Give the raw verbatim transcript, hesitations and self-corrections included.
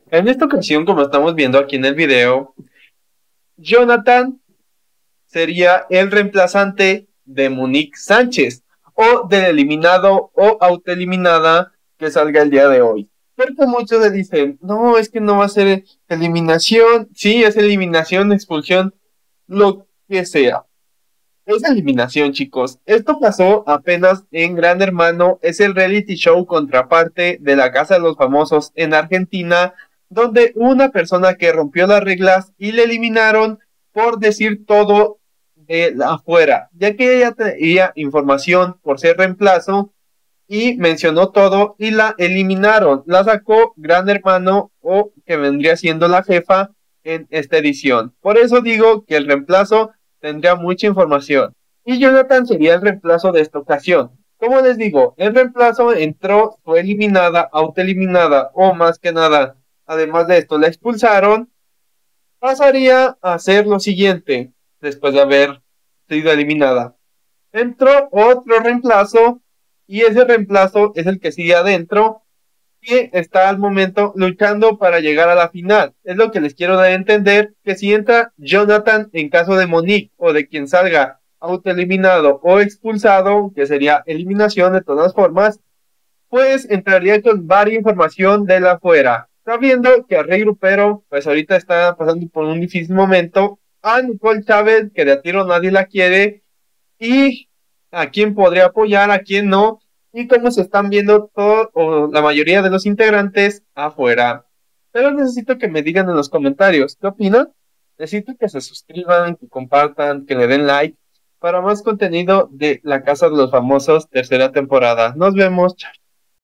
En esta ocasión, como estamos viendo aquí en el video, Jonathan sería el reemplazante de Monique Sánchez o del eliminado o autoeliminada que salga el día de hoy. Porque muchos le dicen, no, es que no va a ser eliminación, sí, es eliminación, expulsión, lo que sea. Es eliminación, chicos. Esto pasó apenas en Gran Hermano, es el reality show contraparte de la Casa de los Famosos en Argentina, donde una persona que rompió las reglas y le eliminaron por decir todo de afuera, ya que ella tenía información por ser reemplazo y mencionó todo y la eliminaron. La sacó Gran Hermano o que vendría siendo la jefa en esta edición. Por eso digo que el reemplazo tendría mucha información. Y Jonathan sería el reemplazo de esta ocasión. Como les digo, el reemplazo entró, fue eliminada, autoeliminada o más que nada, además de esto, la expulsaron. Pasaría a hacer lo siguiente, después de haber sido eliminada. Entró otro reemplazo y ese reemplazo es el que sigue adentro y está al momento luchando para llegar a la final. Es lo que les quiero dar a entender, que si entra Jonathan en caso de Monique o de quien salga autoeliminado o expulsado, que sería eliminación de todas formas, pues entraría con varias información de la afuera. Sabiendo que a Rey Grupero, pues ahorita está pasando por un difícil momento, a Nicole Chávez, que de a tiro nadie la quiere, y a quién podría apoyar, a quién no, y cómo se están viendo todo o la mayoría de los integrantes afuera. Pero necesito que me digan en los comentarios, ¿qué opinan? Necesito que se suscriban, que compartan, que le den like para más contenido de La Casa de los Famosos, tercera temporada. Nos vemos, chao.